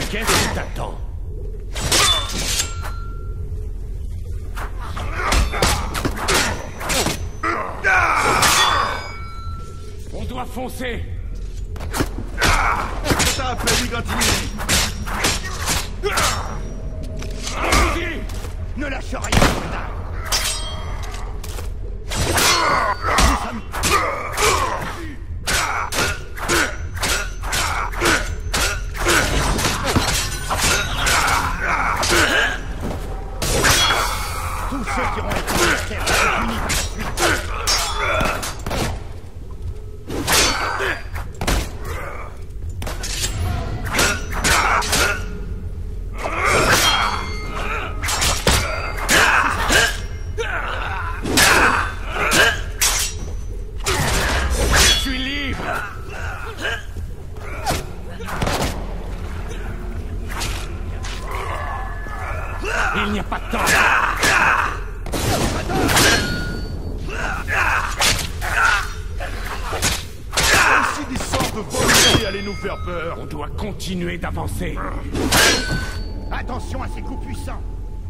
Qu'est-ce que t'attends? On doit foncer. T'as appelé Ligantini. Allons-y. Ne lâche rien, connard. Tous ceux qui auront été terre seront punis par la suite. Il n'y a pas de temps. Si des sortes de volonté allaient nous faire peur. On doit continuer d'avancer. Attention à ces coups puissants.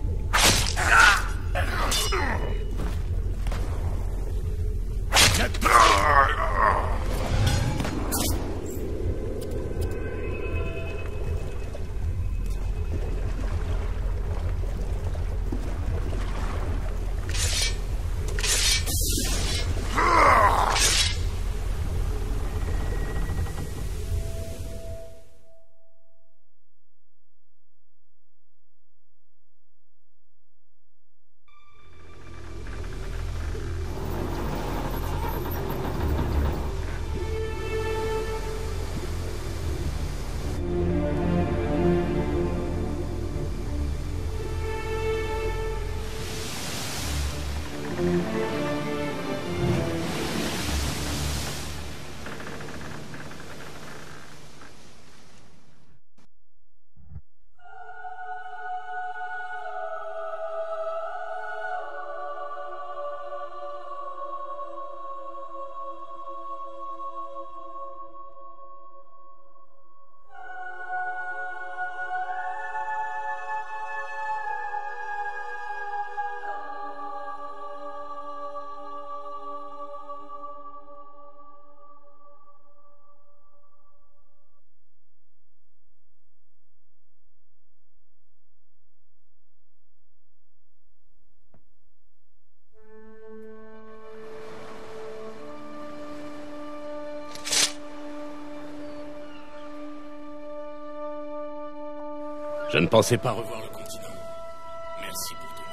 Je ne pensais pas revoir le continent. Merci pour ton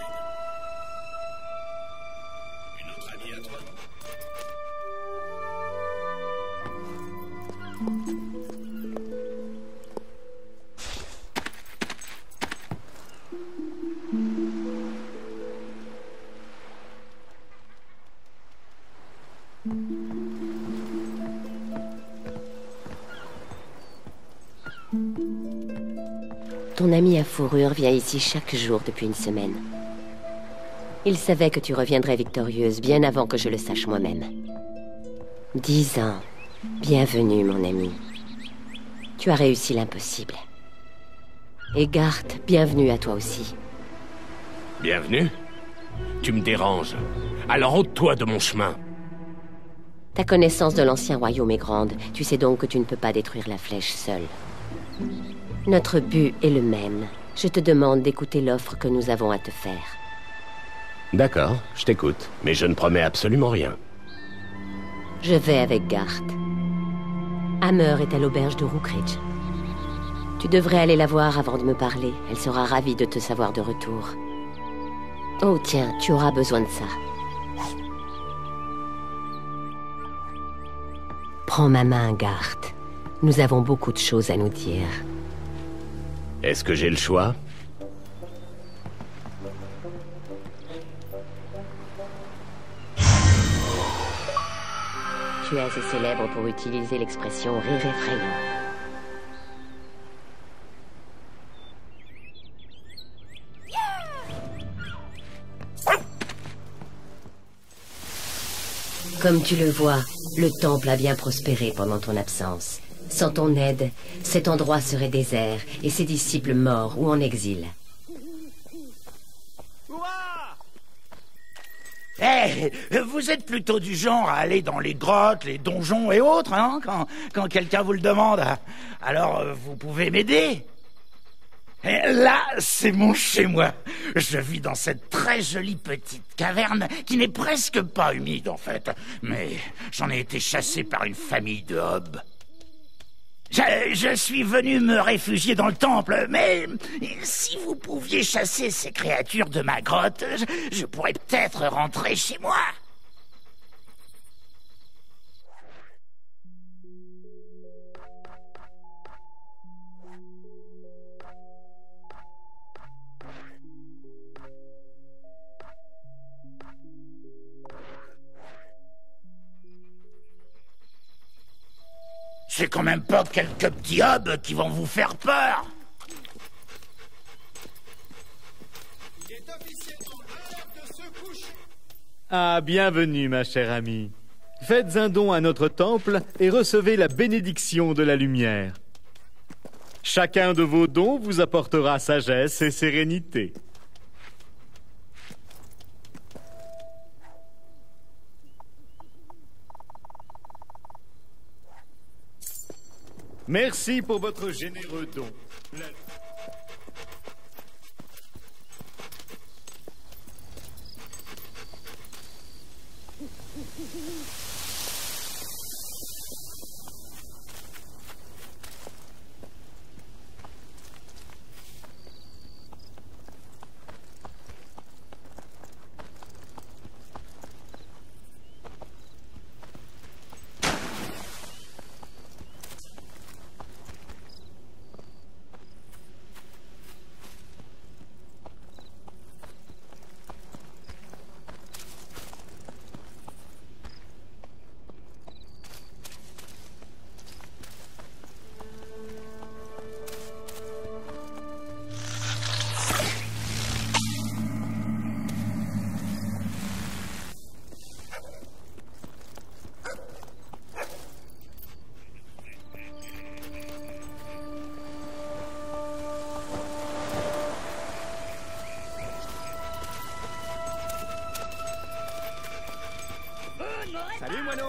aide. Une autre amie à toi? Ton ami à fourrure vient ici chaque jour depuis une semaine. Il savait que tu reviendrais victorieuse bien avant que je le sache moi-même. 10 ans. Bienvenue, mon ami. Tu as réussi l'impossible. Et Garth, bienvenue à toi aussi. Bienvenue. Tu me déranges. Alors ôte-toi de mon chemin. Ta connaissance de l'ancien royaume est grande. Tu sais donc que tu ne peux pas détruire la flèche seule. Notre but est le même. Je te demande d'écouter l'offre que nous avons à te faire. D'accord, je t'écoute. Mais je ne promets absolument rien. Je vais avec Garth. Hammer est à l'auberge de Rookridge. Tu devrais aller la voir avant de me parler. Elle sera ravie de te savoir de retour. Oh tiens, tu auras besoin de ça. Prends ma main, Garth. Nous avons beaucoup de choses à nous dire. Est-ce que j'ai le choix? Tu es assez célèbre pour utiliser l'expression rire effrayant. Comme tu le vois, le temple a bien prospéré pendant ton absence. Sans ton aide, cet endroit serait désert et ses disciples morts ou en exil. Eh, vous êtes plutôt du genre à aller dans les grottes, les donjons et autres, hein, quand quelqu'un vous le demande. Alors, vous pouvez m'aider. Et là, c'est mon chez-moi. Je vis dans cette très jolie petite caverne qui n'est presque pas humide, en fait. Mais j'en ai été chassé par une famille de hobs. Je suis venu me réfugier dans le temple, mais si vous pouviez chasser ces créatures de ma grotte, je pourrais peut-être rentrer chez moi. C'est quand même pas quelques petits hobs qui vont vous faire peur. Il est officiellement l'heure de se coucher. Ah, bienvenue, ma chère amie. Faites un don à notre temple et recevez la bénédiction de la lumière. Chacun de vos dons vous apportera sagesse et sérénité. Merci pour votre généreux don. Salut, moineau.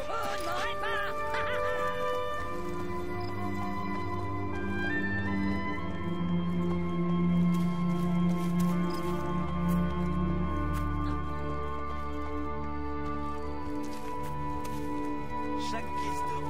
Chaque pièce de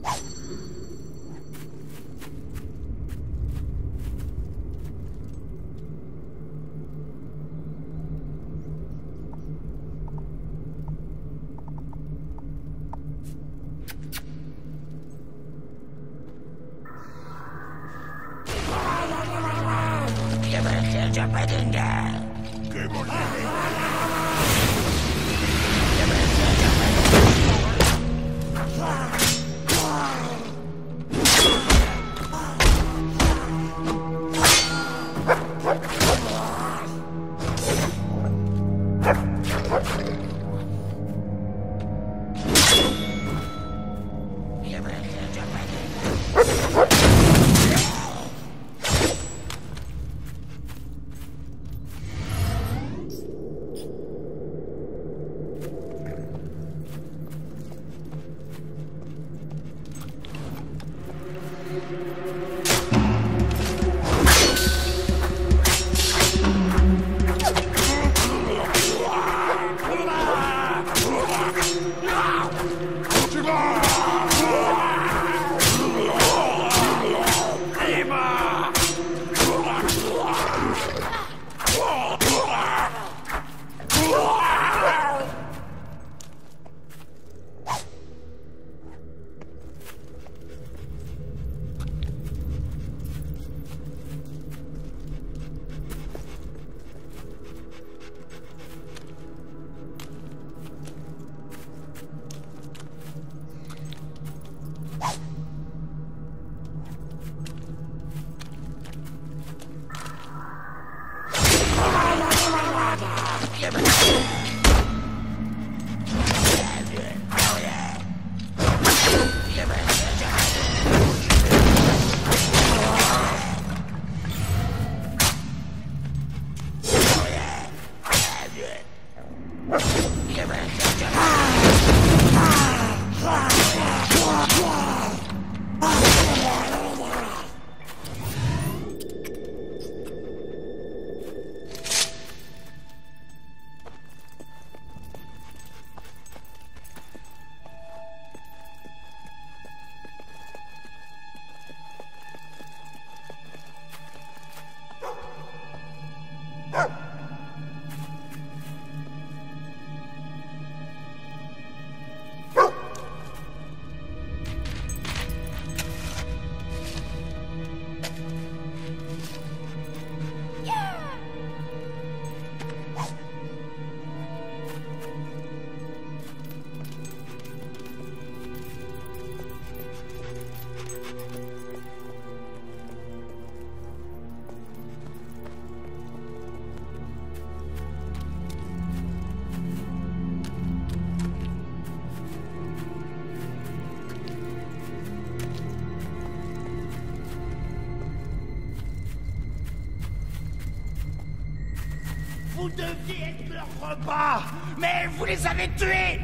Vous deviez être leur repas, mais vous les avez tués!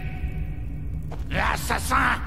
L'assassin!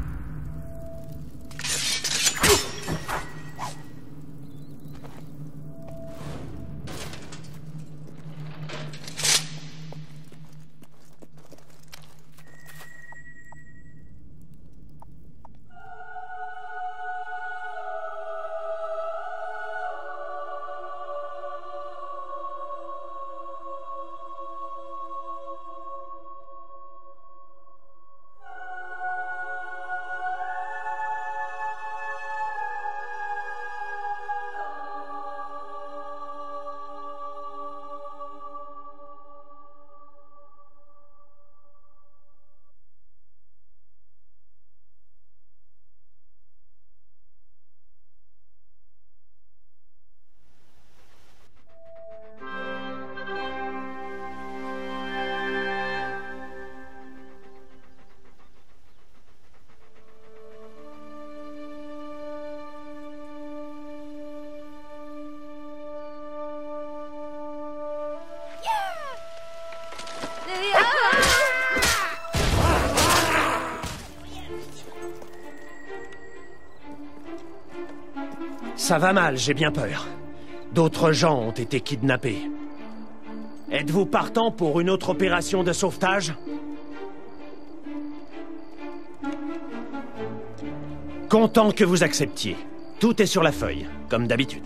Ça va mal, j'ai bien peur. D'autres gens ont été kidnappés. Êtes-vous partant pour une autre opération de sauvetage? Content que vous acceptiez. Tout est sur la feuille, comme d'habitude.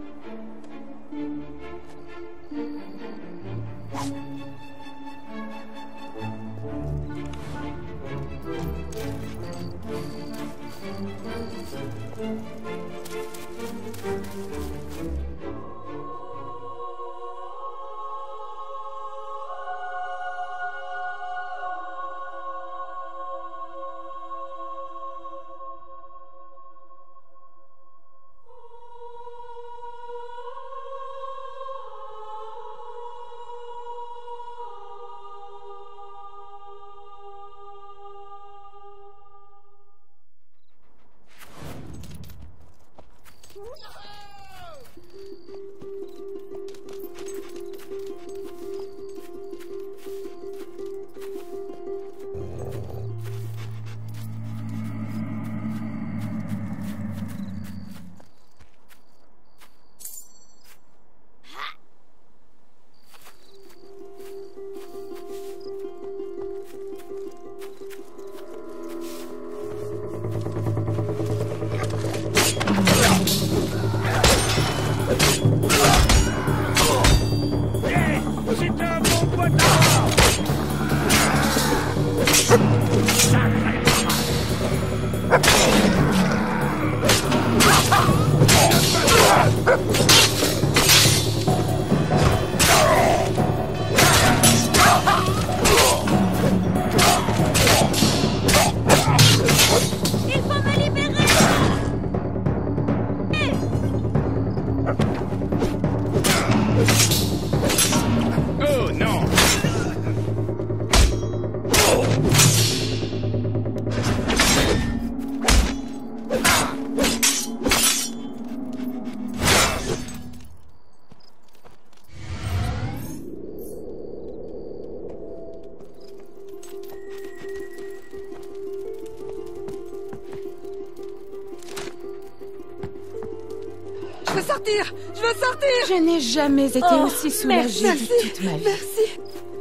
Je veux sortir! Je veux sortir! Je n'ai jamais été aussi soulagée merci, de toute ma vie. Merci.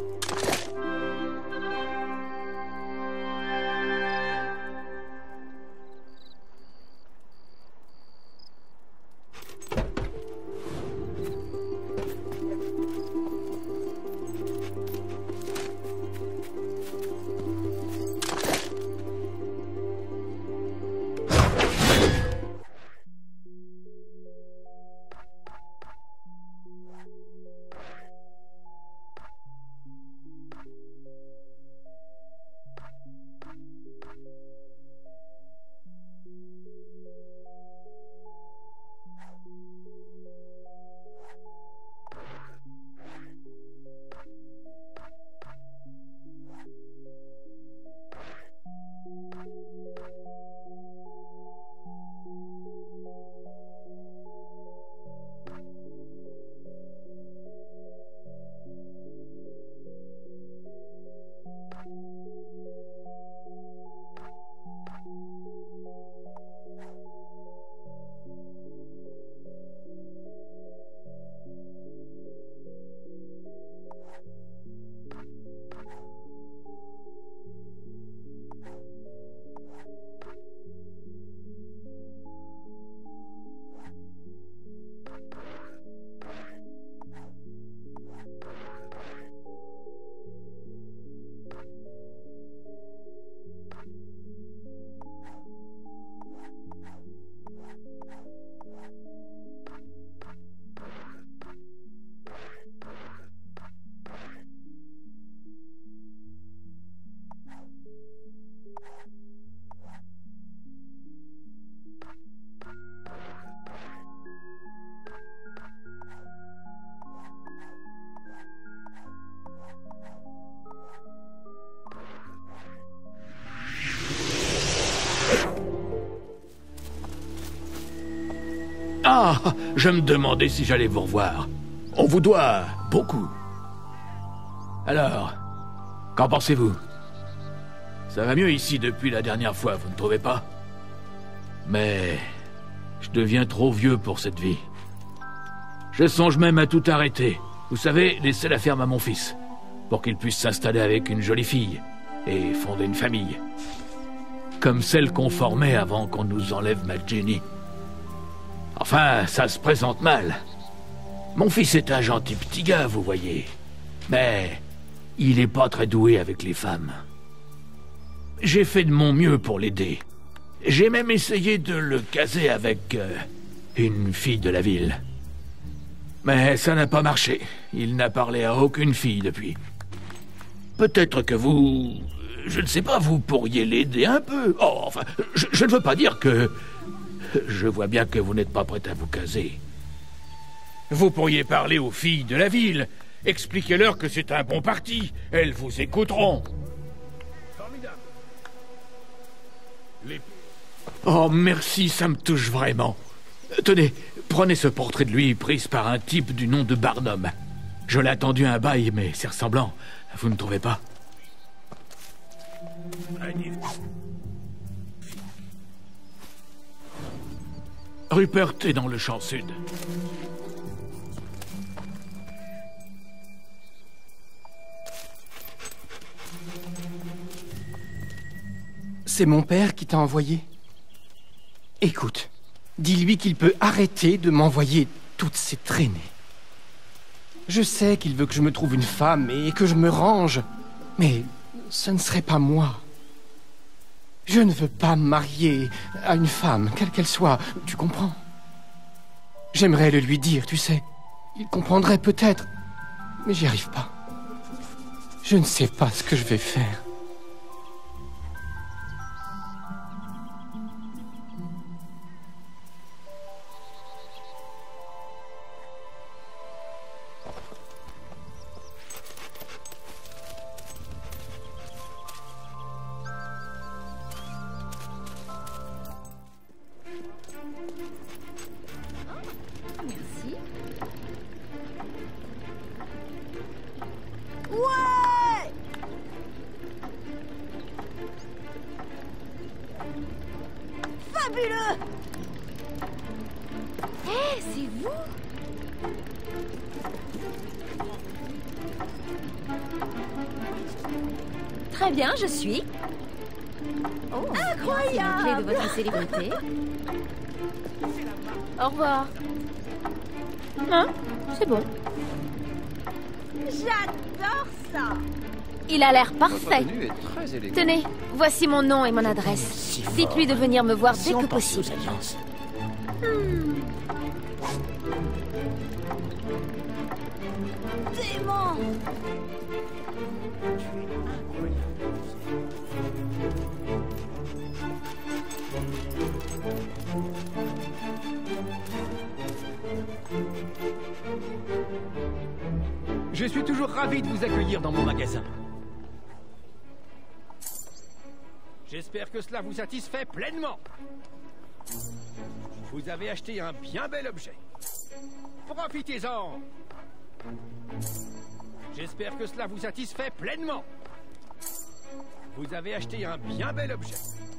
Ah, je me demandais si j'allais vous revoir. On vous doit beaucoup. Alors, qu'en pensez-vous? Ça va mieux ici depuis la dernière fois, vous ne trouvez pas? Mais je deviens trop vieux pour cette vie. Je songe même à tout arrêter. Vous savez, laisser la ferme à mon fils, pour qu'il puisse s'installer avec une jolie fille et fonder une famille. comme celle qu'on formait avant qu'on nous enlève Madjeni. Enfin, ça se présente mal. Mon fils est un gentil petit gars, vous voyez. Mais il est pas très doué avec les femmes. J'ai fait de mon mieux pour l'aider. J'ai même essayé de le caser avec une fille de la ville. Mais ça n'a pas marché. Il n'a parlé à aucune fille depuis. Peut-être que vous... Je ne sais pas, vous pourriez l'aider un peu. Oh, enfin, je ne veux pas dire que... Je vois bien que vous n'êtes pas prête à vous caser. Vous pourriez parler aux filles de la ville. Expliquez-leur que c'est un bon parti. Elles vous écouteront. Oh, merci, ça me touche vraiment. Tenez, prenez ce portrait de lui pris par un type du nom de Barnum. Je l'ai attendu un bail, mais c'est ressemblant. Vous ne trouvez pas? Rupert est dans le champ sud. C'est mon père qui t'a envoyé? Écoute, dis-lui qu'il peut arrêter de m'envoyer toutes ces traînées. Je sais qu'il veut que je me trouve une femme et que je me range, mais ce ne serait pas moi. Je ne veux pas me marier à une femme, quelle qu'elle soit, tu comprends? J'aimerais le lui dire, tu sais. Il comprendrait peut-être, mais j'y arrive pas. Je ne sais pas ce que je vais faire. Très bien, je suis. Oh, incroyable! C'est la clé de votre célébrité. Au revoir. Hein? C'est bon. J'adore ça! Il a l'air parfait. Tenez, voici mon nom et mon adresse. Dites-lui de venir me voir dès que possible. Démon! Je suis toujours ravi de vous accueillir dans mon magasin. J'espère que cela vous satisfait pleinement. Vous avez acheté un bien bel objet. Profitez-en. J'espère que cela vous satisfait pleinement. Vous avez acheté un bien bel objet.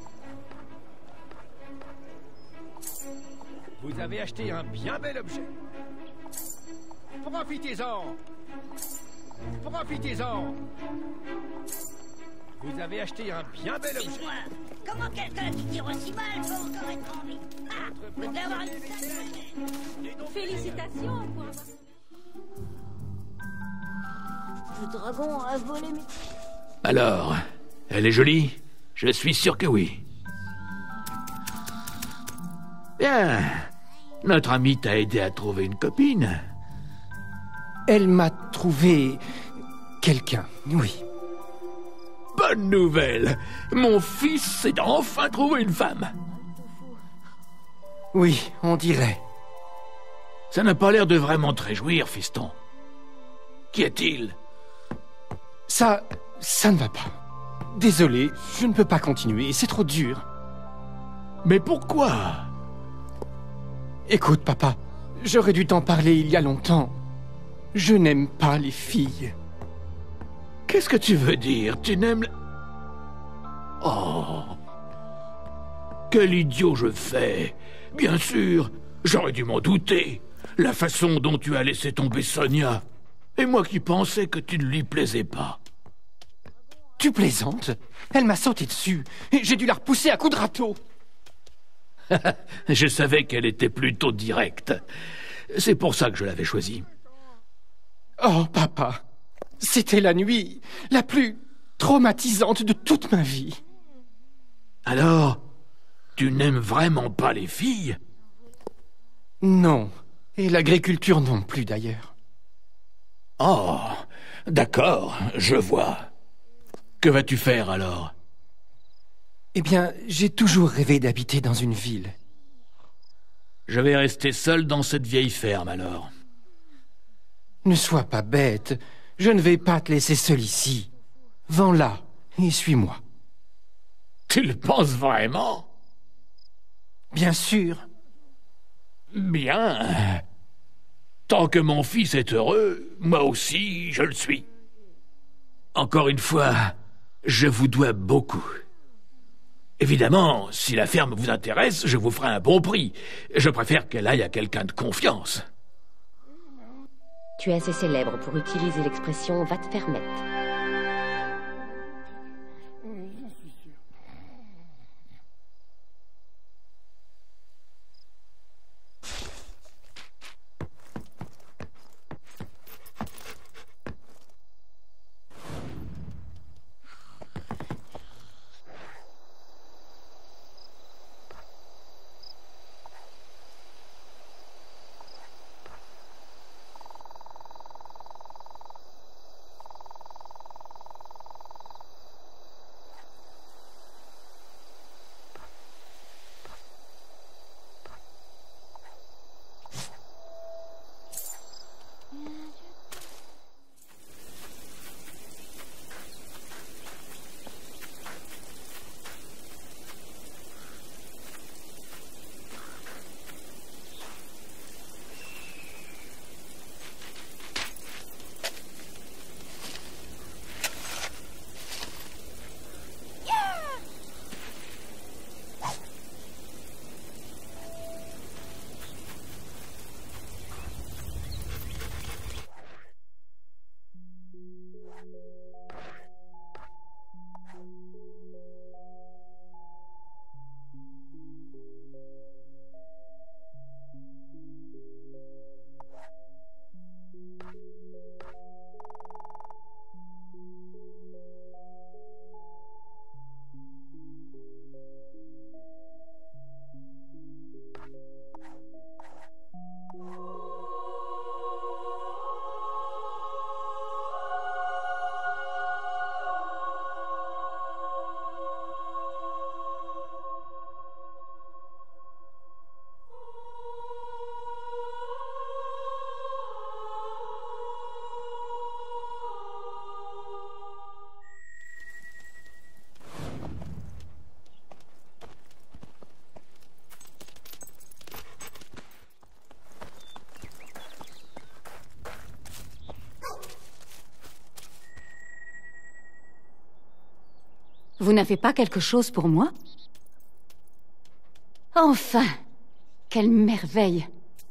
Vous avez acheté un bien bel objet. Profitez-en. Profitez-en. Vous avez acheté un bien bel objet. Dis-moi, comment quelqu'un qui tire aussi mal peut encore être en vie? Ah, vous devez avoir une sale. Félicitations pour avoir... Le dragon a volé mes... Alors, elle est jolie? Je suis sûr que oui. Bien. Notre amie t'a aidé à trouver une copine. Elle m'a trouvé... quelqu'un, oui. Bonne nouvelle! Mon fils s'est enfin trouvé une femme. Oui, on dirait. Ça n'a pas l'air de vraiment te réjouir, fiston. Qu'y a-t-il? Ça ne va pas. Désolé, je ne peux pas continuer, c'est trop dur. Mais pourquoi? Écoute, papa, j'aurais dû t'en parler il y a longtemps. Je n'aime pas les filles. Qu'est-ce que tu veux dire? Tu n'aimes... Oh... Quel idiot je fais! Bien sûr, j'aurais dû m'en douter. La façon dont tu as laissé tomber Sonia. Et moi qui pensais que tu ne lui plaisais pas. Tu plaisantes? Elle m'a sauté dessus, et j'ai dû la repousser à coups de râteau. Je savais qu'elle était plutôt directe. C'est pour ça que je l'avais choisie. Oh, papa, c'était la nuit la plus traumatisante de toute ma vie. Alors, tu n'aimes vraiment pas les filles? Non, et l'agriculture non plus d'ailleurs. Oh, d'accord, je vois. Que vas-tu faire alors? Eh bien, j'ai toujours rêvé d'habiter dans une ville. Je vais rester seul dans cette vieille ferme alors. Ne sois pas bête, je ne vais pas te laisser seul ici. Vends-la et suis-moi. Tu le penses vraiment? Bien sûr. Bien. Tant que mon fils est heureux, moi aussi, je le suis. Encore une fois, je vous dois beaucoup. Évidemment, si la ferme vous intéresse, je vous ferai un bon prix. Je préfère qu'elle aille à quelqu'un de confiance. Tu es assez célèbre pour utiliser l'expression « va te faire mettre ». Vous n'avez pas quelque chose pour moi? Enfin! Quelle merveille!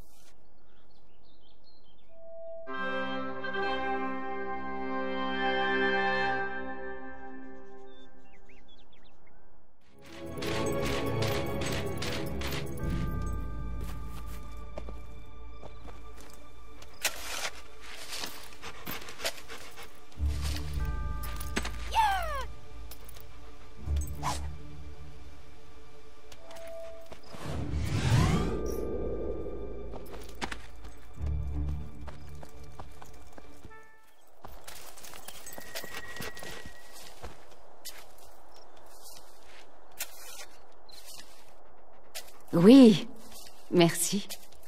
Oui, merci.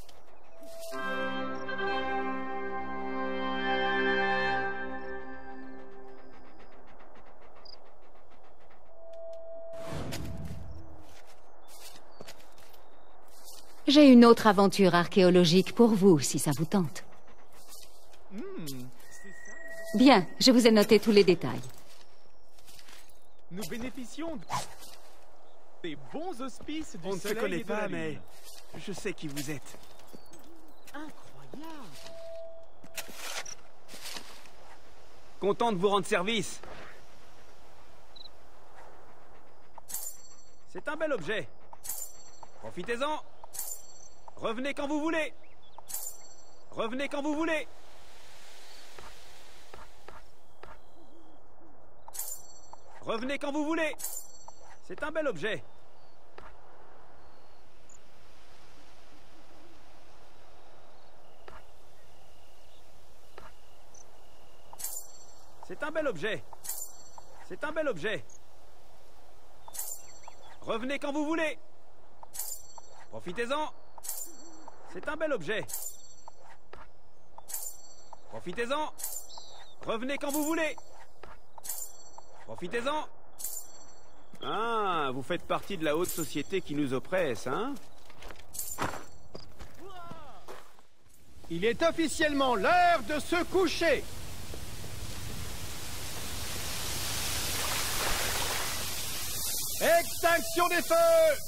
J'ai une autre aventure archéologique pour vous, si ça vous tente. Bien, je vous ai noté tous les détails. Nous bénéficions des bons auspices du On ne se soleil connaît et de pas, la lune. mais je sais qui vous êtes. Incroyable! Content de vous rendre service. C'est un bel objet. Profitez-en. Revenez quand vous voulez. Revenez quand vous voulez. Revenez quand vous voulez. C'est un bel objet. C'est un bel objet. C'est un bel objet. Revenez quand vous voulez. Profitez-en. C'est un bel objet. Profitez-en. Revenez quand vous voulez. Profitez-en. Ah, vous faites partie de la haute société qui nous oppresse, hein? Il est officiellement l'heure de se coucher. Extinction des feux!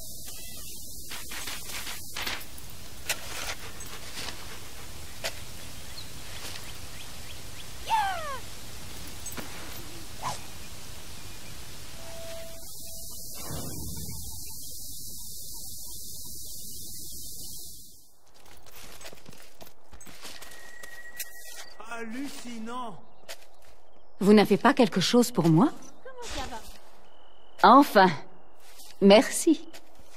Hallucinant! Vous n'avez pas quelque chose pour moi? Enfin, merci.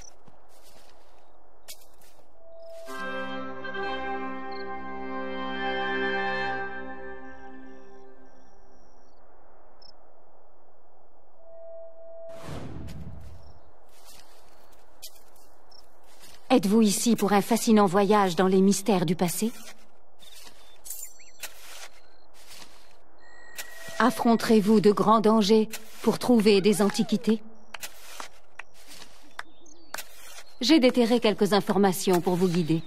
Êtes-vous ici pour un fascinant voyage dans les mystères du passé? Affronterez-vous de grands dangers pour trouver des antiquités? J'ai déterré quelques informations pour vous guider.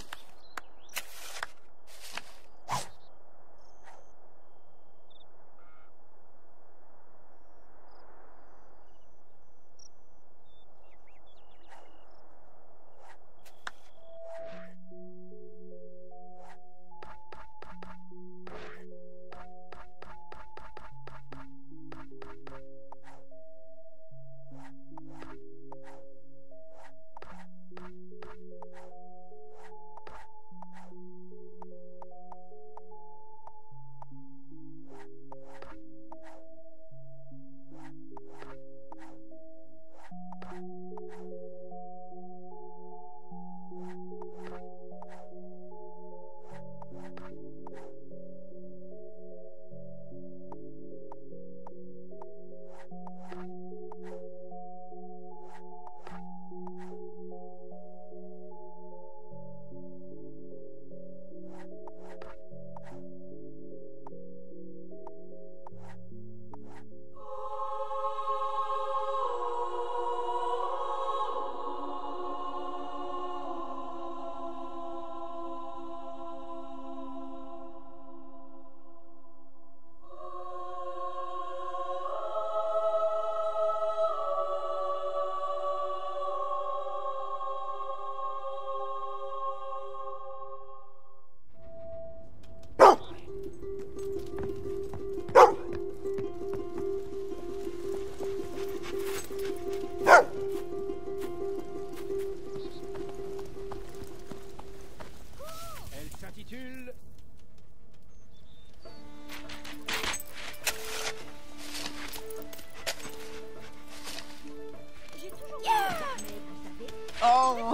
Oh,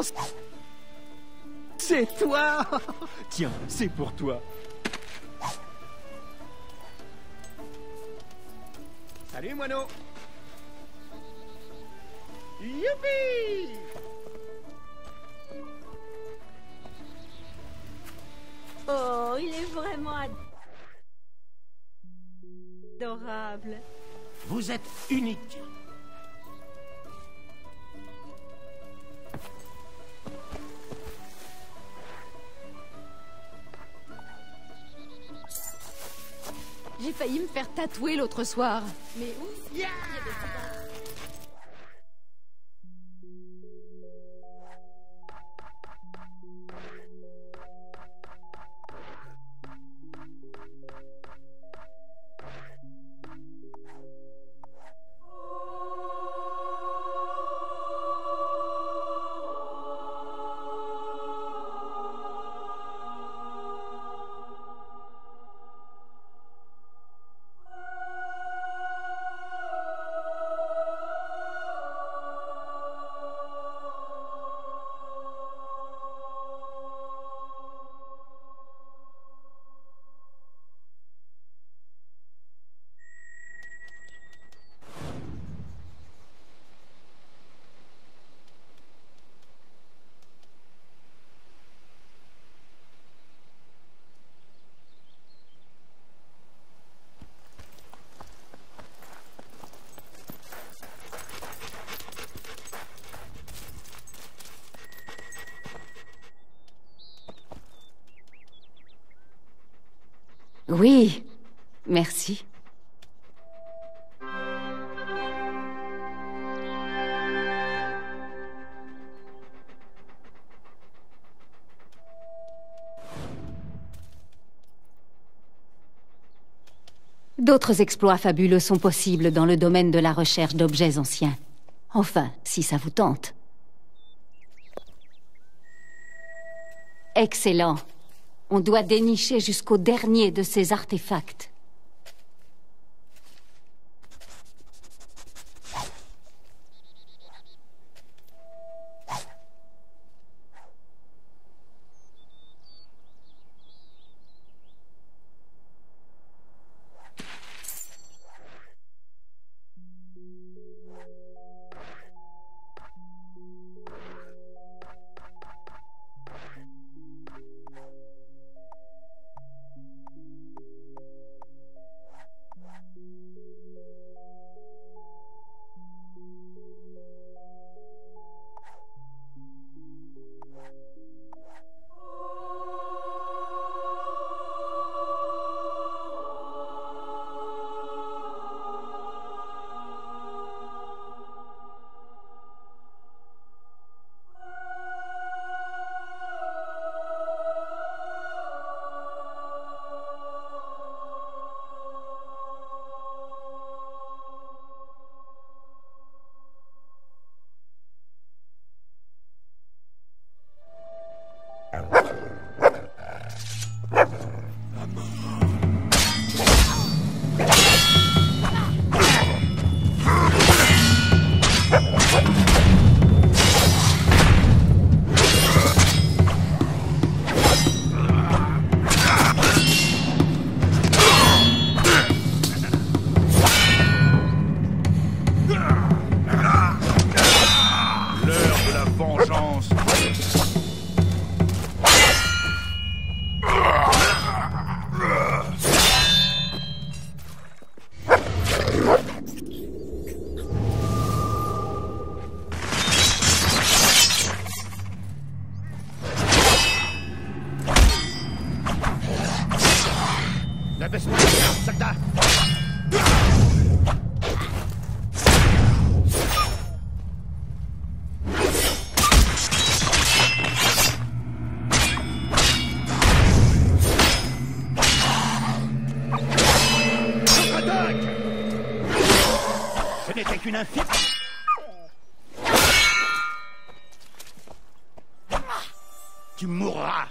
c'est toi! Tiens, c'est pour toi. Salut, moineau! Youpi! Oh, il est vraiment adorable. Vous êtes unique. J'ai failli me faire tatouer l'autre soir. Mais où? Yeah! Oui, merci. D'autres exploits fabuleux sont possibles dans le domaine de la recherche d'objets anciens. Enfin, si ça vous tente. Excellent. On doit dénicher jusqu'au dernier de ces artefacts. Tu mourras.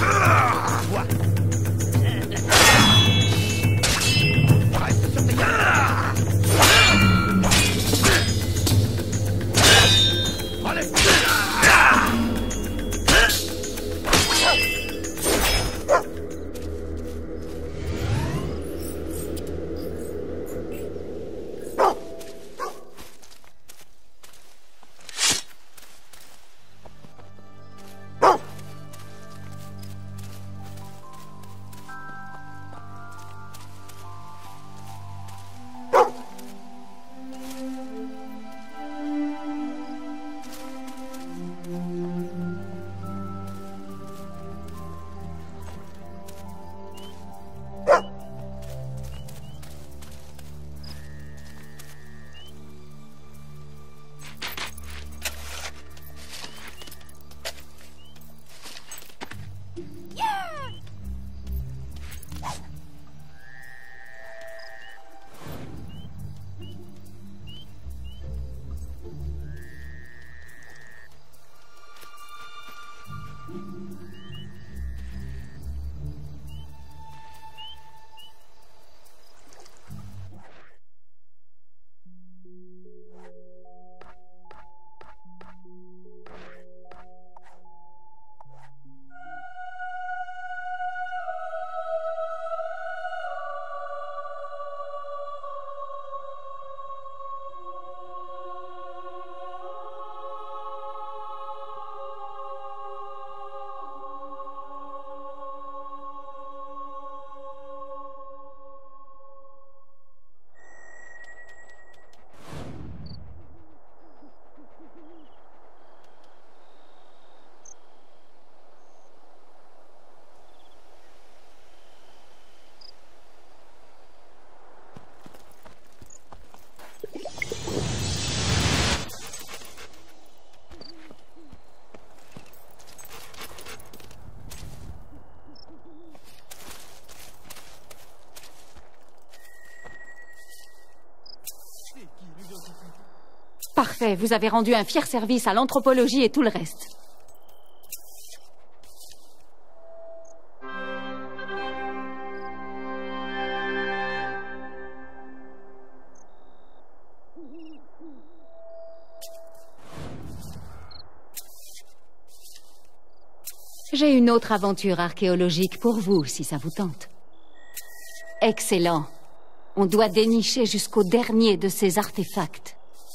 Reste sur tes gardes. Relève. Parfait, vous avez rendu un fier service à l'anthropologie et tout le reste. J'ai une autre aventure archéologique pour vous, si ça vous tente. Excellent. On doit dénicher jusqu'au dernier de ces artefacts.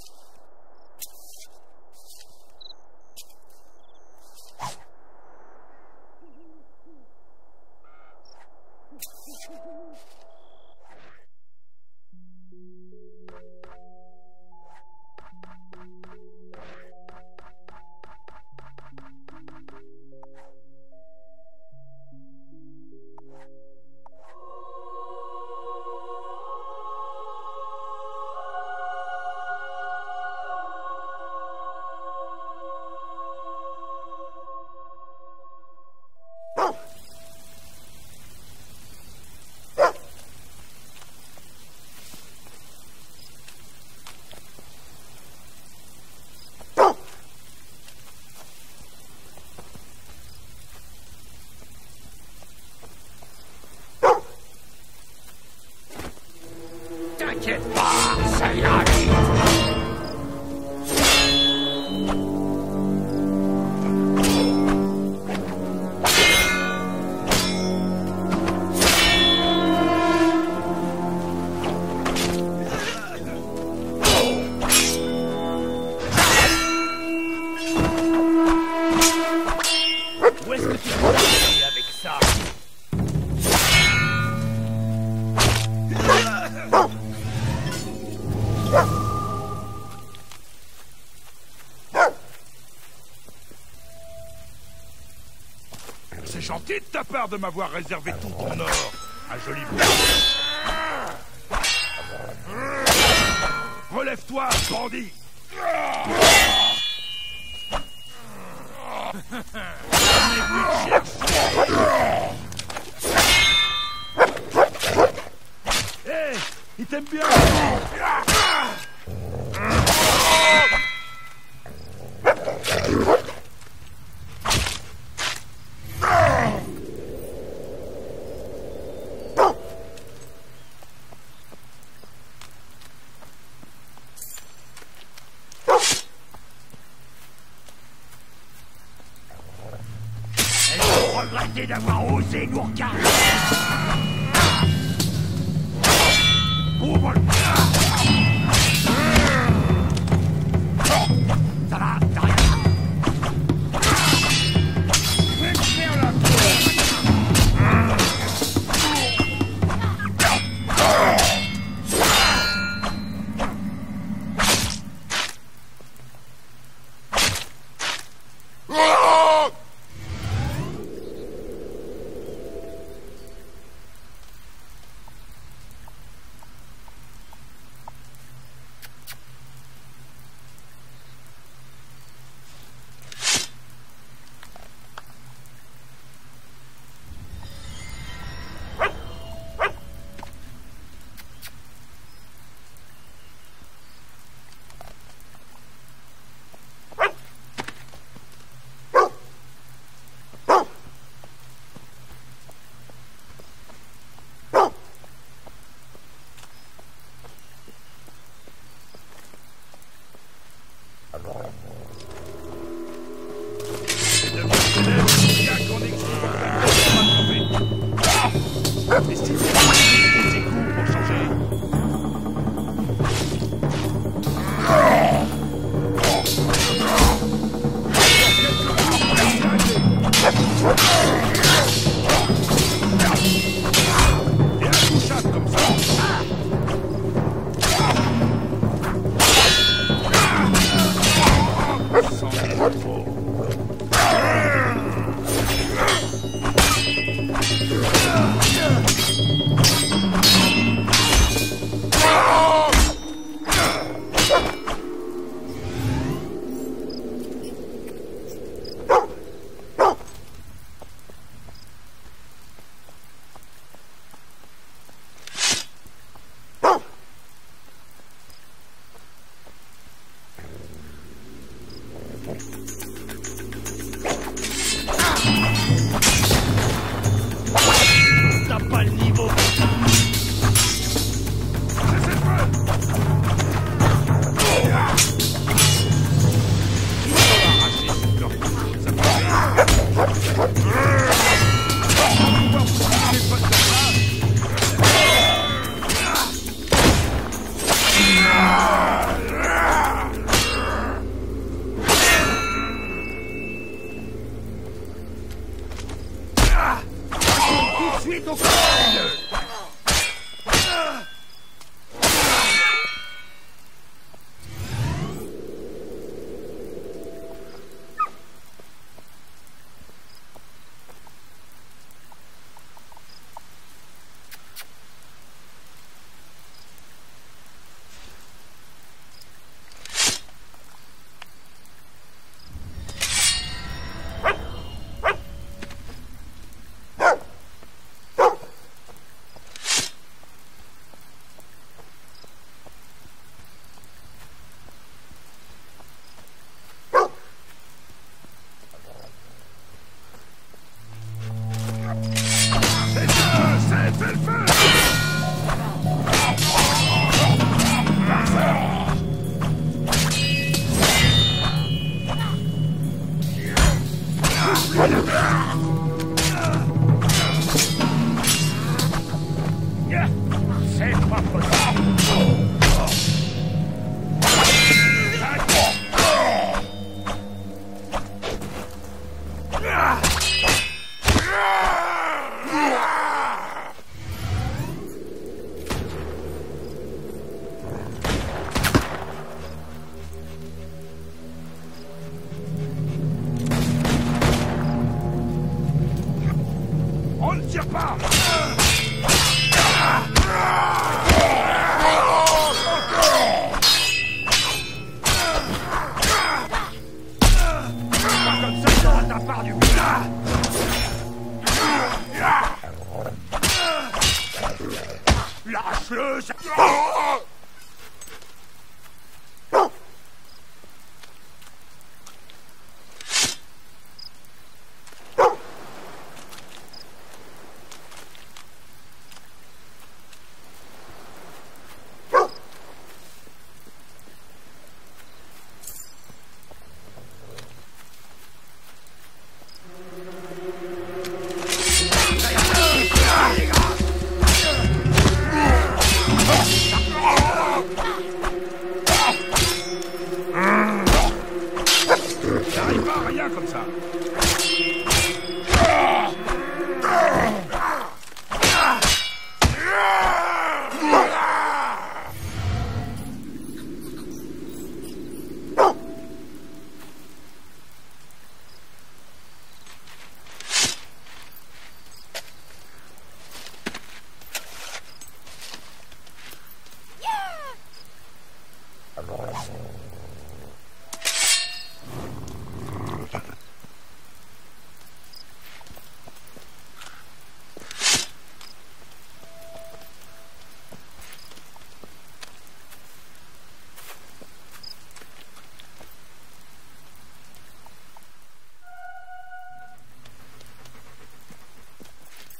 T'inquiète pas, ça ira vite. Où est-ce que tu vas aller avec ça? C'est gentil de ta part de m'avoir réservé tout ton or. Un joli bout. Relève-toi, bandit. Hé, il t'aime bien. regretter d'avoir osé nous regarder. Ouvre le... Ça va, t'as rien.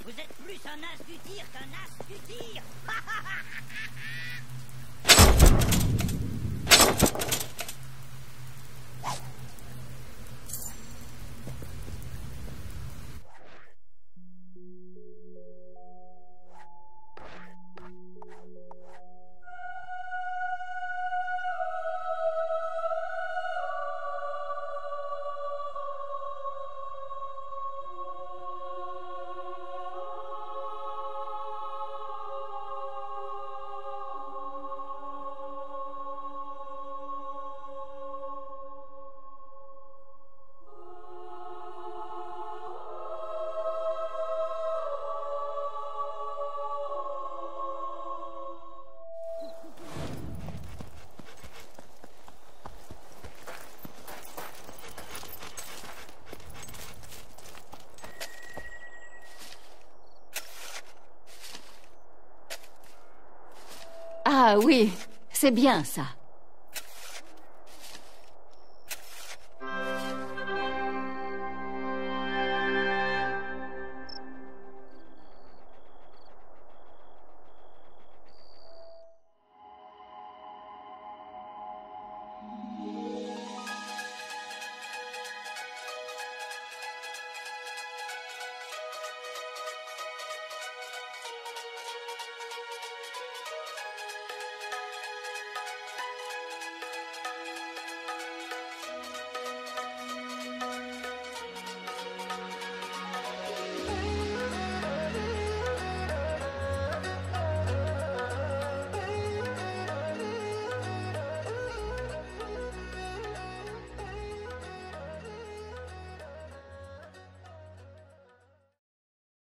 Vous êtes plus un as du tir qu'un as du tir. Ah oui, c'est bien ça.